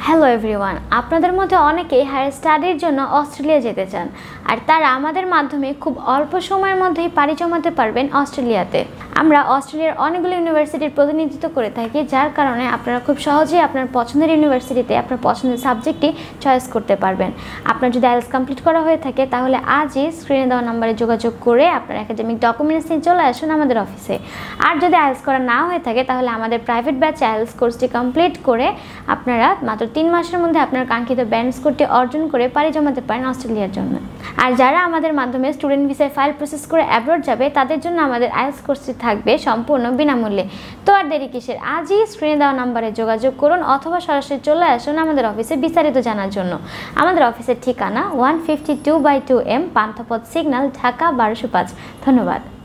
Hello everyone, আপনাদের মধ্যে অনেকেই হায়ার স্টাডির জন্য অস্ট্রেলিয়া যেতে চান আর তারা আমাদের মাধ্যমে খুব অল্প সময়ের মধ্যেই পাড়ি জমাতে পারবেন অস্ট্রেলিয়াতে। আমরা অস্ট্রেলিয়ার অনেকগুলো ইউনিভার্সিটির প্রতিনিধিত্ব করে থাকি, যার কারণে আপনারা খুব সহজেই আপনার পছন্দের ইউনিভার্সিটিতে আপনার পছন্দের সাবজেক্টটি চয়েস করতে পারবেন। আপনার যদি আইএলটিএস কমপ্লিট করা হয়ে থাকে তাহলে আজই স্ক্রিনে দেওয়া নাম্বারে যোগাযোগ করে আপনার একাডেমিক ডকুমেন্টস নিয়ে চলে আসুন আমাদের অফিসে। আর যদি আইএলটিএস করা না হয়ে থাকে তাহলে আমাদের প্রাইভেট ব্যাচে আইএলটিএস কোর্সটি কমপ্লিট করে আপনারা মাত্র 3 মাসের মধ্যে আপনার কাঙ্ক্ষিত ব্যান্ড স্কোরটি অর্জন করে পাড়ি জমাতে পারেন অস্ট্রেলিয়ার জন্য। আর যারা আমাদের মাধ্যমে স্টুডেন্ট ভিসায় ফাইল প্রসেস করে অ্যাব্রড যাবে তাদের জন্য আমাদের আইএলটিএস কোর্সটি থাকবে সম্পূর্ণ বিনামূল্যে। তো আর দেরি কিসের, আজই স্ক্রিনে দেওয়া নাম্বারে যোগাযোগ করুন অথবা সরাসরি চলে আসুন আমাদের অফিসে বিস্তারিত জানার জন্য। আমাদের অফিসের ঠিকানা 152/2M পান্থপথ সিগন্যাল, ঢাকা 1205। ধন্যবাদ।